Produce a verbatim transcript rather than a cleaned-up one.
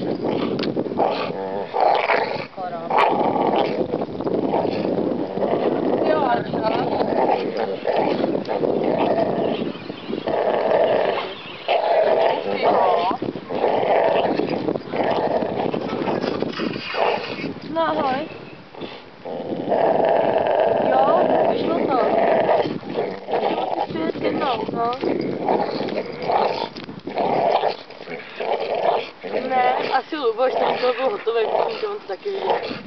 Skoro. Jo, Arča. No ahoj. Jo, vyšlo to. Musíš přijet jednou, no. Ne, asi Luboš, ten to byl hotový, protože on to taky viděl.